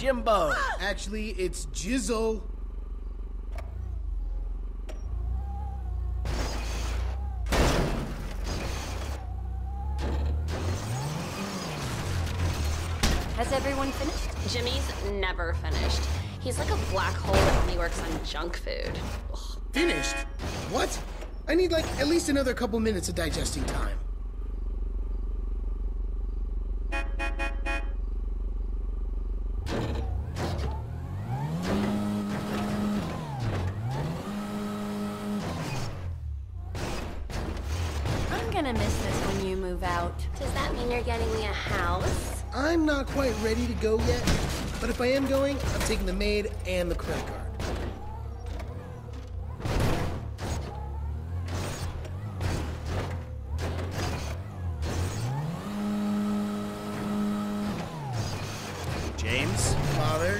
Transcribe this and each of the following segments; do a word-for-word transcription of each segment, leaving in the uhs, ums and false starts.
Jimbo. Actually, it's Jizzle. Has everyone finished? Jimmy's never finished. He's like a black hole that only works on junk food. Ugh. Finished? What? I need like at least another couple minutes of digesting time. I'm gonna miss this when you move out. Does that mean you're getting me a house? I'm not quite ready to go yet, but if I am going, I'm taking the maid and the credit card. James? Father?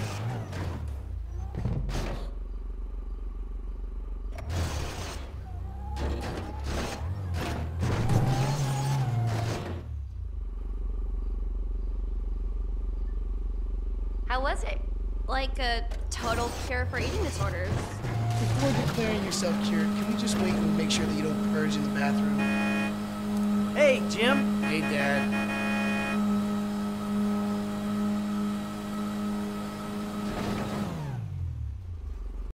How was it? Like a total cure for eating disorders. Before declaring yourself cured, can we just wait and make sure that you don't purge in the bathroom? Hey, Jim. Hey, Dad.